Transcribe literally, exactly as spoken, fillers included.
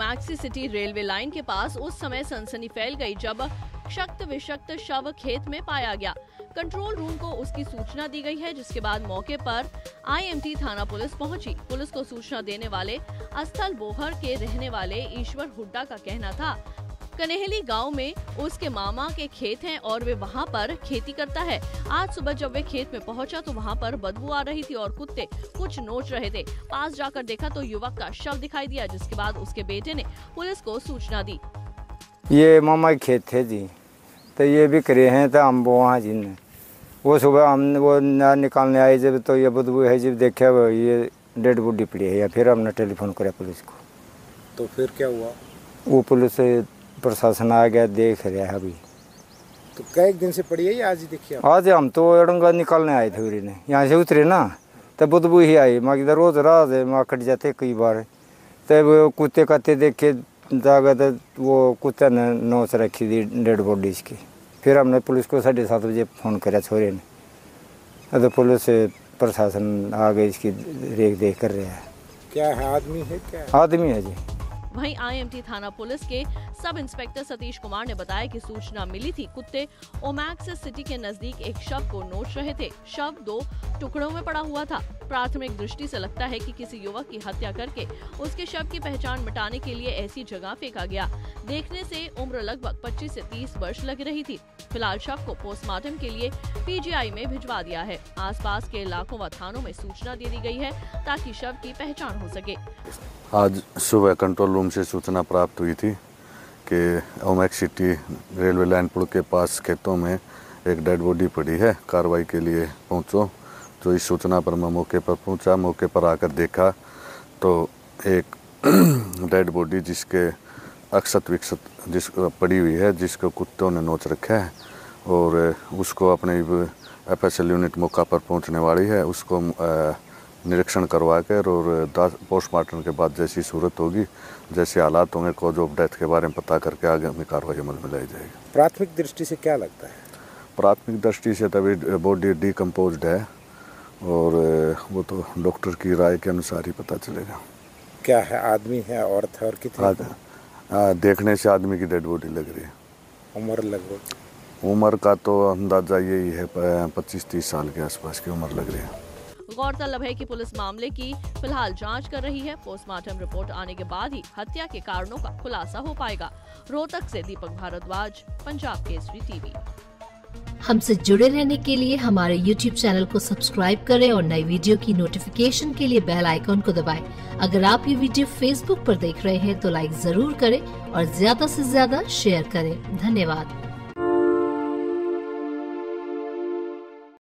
ओमैक्सी city railway line के पास उस समय सनसनी फैल गई जब क्षत विषक्त शव खेत में पाया गया। कंट्रोल रूम को उसकी सूचना दी गई है, जिसके बाद मौके पर आईएमटी थाना पुलिस पहुंची। पुलिस को सूचना देने वाले अस्थल बोहर के रहने वाले ईश्वर हुड्डा का कहना था कनेहली गांव में उसके मामा के खेत हैं और वे वहां पर खेती करता है। आज सुबह जब वे खेत में पहुंचा तो वहां पर बदबू आ रही थी और कुत्ते कुछ नोच रहे थे। पास जाकर देखा तो युवक का शव दिखाई दिया, जिसके बाद उसके बेटे ने पुलिस को सूचना दी। ये मामा के खेत थे जी, तो ये भी करे हैं तो हम वहाँ जी ने वो सुबह हम वो ना निकालने आए जब तो ये बदबू है जब देखा वो ये डेड बॉडी पड़ी है, या फिर हमने टेलीफोन किया पुलिस को। तो फिर क्या हुआ? वो पुलिस प्रशासन आ गया, देख रहा है अभी। तो कई दिन से पड़ी है या आज ही देखी? आज हम तो एडंगा निकालने आए थे उरी ने, यहाँ से उतरे ना तब बदबू ही आई। माँ किधर रोज रात है माँ कट जाते कई बार, तब वो कुत्ते काते देखे जागा तो वो कुत्ते ने नोच रखी थी डेड बॉडी इसकी। फिर हमने पुलिस को साढ़े सात बजे फ़ोन किया छोरे ने, तो पुलिस प्रशासन आ गई, इसकी देख देख कर रहा है। क्या है, आदमी है क्या? आदमी है जी। वहीं आईएमटी थाना पुलिस के सब इंस्पेक्टर सतीश कुमार ने बताया कि सूचना मिली थी कुत्ते ओमैक्सी सिटी के नजदीक एक शव को नोच रहे थे। शव दो टुकड़ों में पड़ा हुआ था। प्राथमिक दृष्टि से लगता है कि किसी युवक की हत्या करके उसके शव की पहचान मिटाने के लिए ऐसी जगह फेंका गया। देखने से उम्र लगभग पच्चीस से तीस वर्ष लग रही थी। फिलहाल शव को पोस्टमार्टम के लिए पीजीआई में भिजवा दिया है। आसपास के इलाकों व थानों में सूचना दे दी गई है ताकि शव की पहचान हो सके। आज सुबह कंट्रोल रूम से सूचना प्राप्त हुई थी कि ओमैक्सी सिटी रेलवे लाइन पुल के पास खेतों में एक डेड बॉडी पड़ी है, कार्रवाई के लिए पहुंचो। तो इस सूचना पर मैं मौके पर पहुंचा। मौके पर आकर देखा तो एक डेड बॉडी जिसके अक्षत विक्षत जिस पड़ी हुई है, जिसको कुत्तों ने नोच रखा है, और उसको अपने एफ एस एल यूनिट मौका पर पहुंचने वाली है। उसको निरीक्षण करवा कर और पोस्टमार्टम के बाद जैसी सूरत होगी, जैसे हालात होंगे, कॉज ऑफ डेथ के बारे में पता करके आगे हमें कार्रवाई अमल में लाई जाएगी। प्राथमिक दृष्टि से क्या लगता है? प्राथमिक दृष्टि से तभी बॉडी डिकम्पोज्ड है और वो तो डॉक्टर की राय के अनुसार ही पता चलेगा। क्या है, आदमी है, औरत है, और कितनी? देखने से आदमी की डेड बॉडी लग रही है। उम्र लगभग? उम्र का तो अंदाजा यही है, पच्चीस तीस साल के आसपास की उम्र लग रही है। गौरतलब है कि पुलिस मामले की फिलहाल जांच कर रही है। पोस्टमार्टम रिपोर्ट आने के बाद ही हत्या के कारणों का खुलासा हो पाएगा। रोहतक से दीपक भारद्वाज, पंजाब केसरी टीवी। हमसे जुड़े रहने के लिए हमारे यूट्यूब चैनल को सब्सक्राइब करें और नई वीडियो की नोटिफिकेशन के लिए बेल आइकॉन को दबाएं। अगर आप ये वीडियो फेसबुक पर देख रहे हैं तो लाइक जरूर करें और ज्यादा से ज्यादा शेयर करें। धन्यवाद।